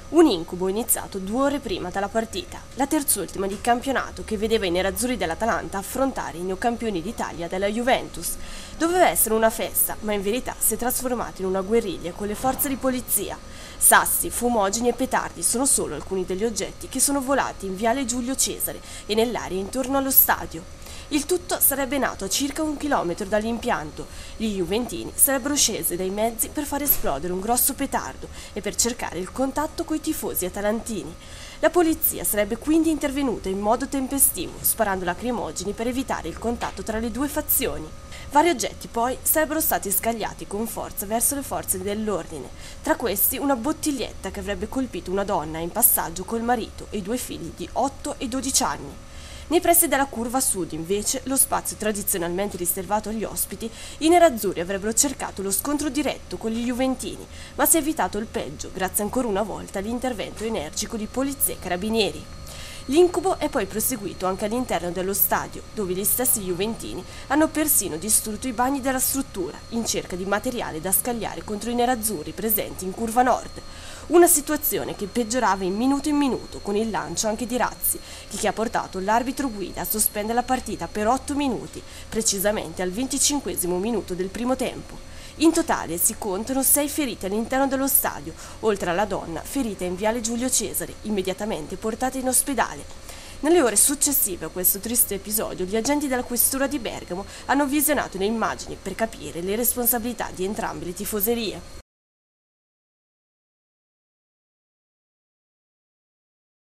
Un incubo iniziato 2 ore prima dalla partita, la terz'ultima di campionato che vedeva i nerazzurri dell'Atalanta affrontare i neocampioni d'Italia della Juventus. Doveva essere una festa, ma in verità si è trasformato in una guerriglia con le forze di polizia. Sassi, fumogeni e petardi sono solo alcuni degli oggetti che sono volati in viale Giulio Cesare e nell'area intorno allo stadio. Il tutto sarebbe nato a circa 1 chilometro dall'impianto. Gli juventini sarebbero scesi dai mezzi per far esplodere un grosso petardo e per cercare il contatto coi tifosi atalantini. La polizia sarebbe quindi intervenuta in modo tempestivo, sparando lacrimogeni per evitare il contatto tra le due fazioni. Vari oggetti poi sarebbero stati scagliati con forza verso le forze dell'ordine, tra questi una bottiglietta che avrebbe colpito una donna in passaggio col marito e i 2 figli di 8 e 12 anni. Nei pressi della curva sud, invece, lo spazio tradizionalmente riservato agli ospiti, i nerazzurri avrebbero cercato lo scontro diretto con gli juventini, ma si è evitato il peggio grazie ancora una volta all'intervento energico di polizia e carabinieri. L'incubo è poi proseguito anche all'interno dello stadio, dove gli stessi juventini hanno persino distrutto i bagni della struttura, in cerca di materiale da scagliare contro i nerazzurri presenti in curva nord. Una situazione che peggiorava in minuto, con il lancio anche di razzi, che ha portato l'arbitro guida a sospendere la partita per 8 minuti, precisamente al 25° minuto del primo tempo. In totale si contano 6 feriti all'interno dello stadio, oltre alla donna ferita in viale Giulio Cesare, immediatamente portata in ospedale. Nelle ore successive a questo triste episodio, gli agenti della questura di Bergamo hanno visionato le immagini per capire le responsabilità di entrambe le tifoserie.